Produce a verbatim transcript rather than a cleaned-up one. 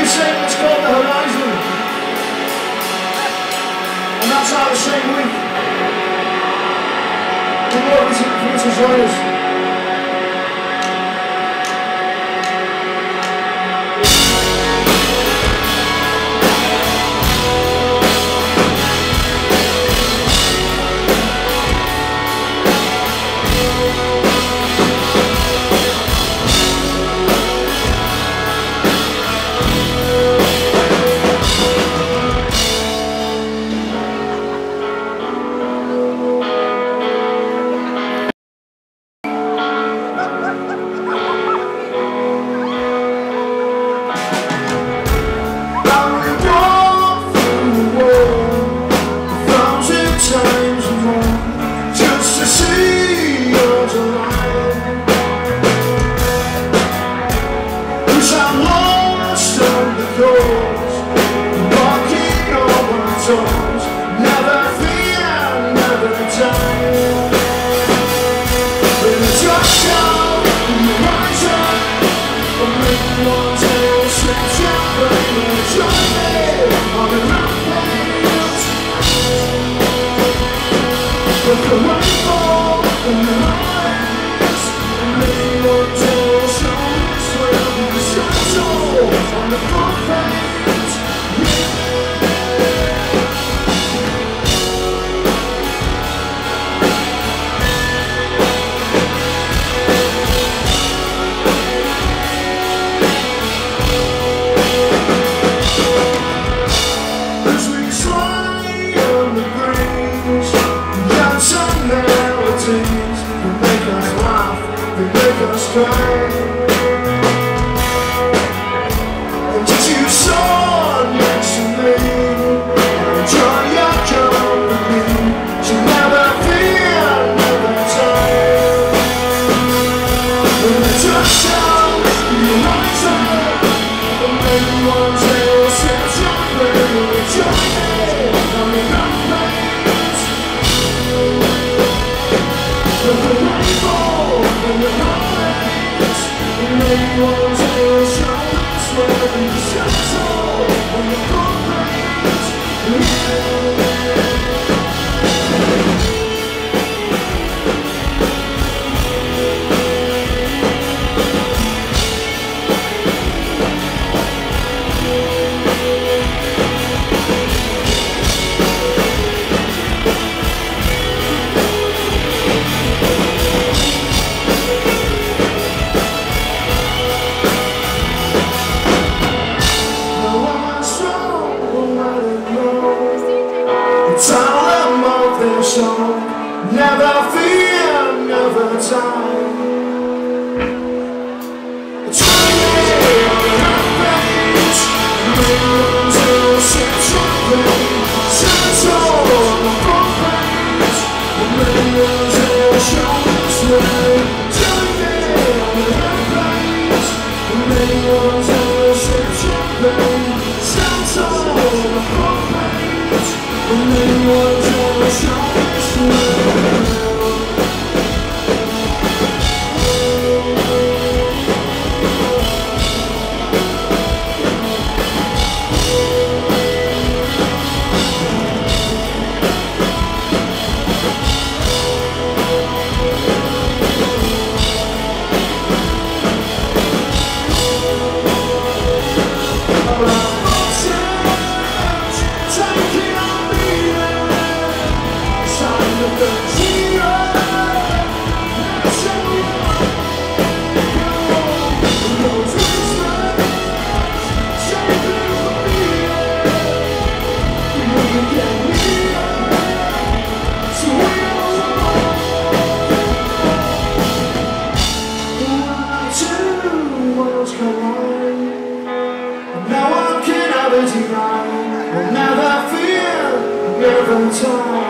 new single, it's called The Horizon. And that's out the same week. We're welcome to the future join us. Never fear, never die. It's really on our face. Millions will set your brain. Set on the front page. Millions will show us way. Turning on our face. Millions will set your brain. Set on the front page. Millions will show us way. Never fear, never die.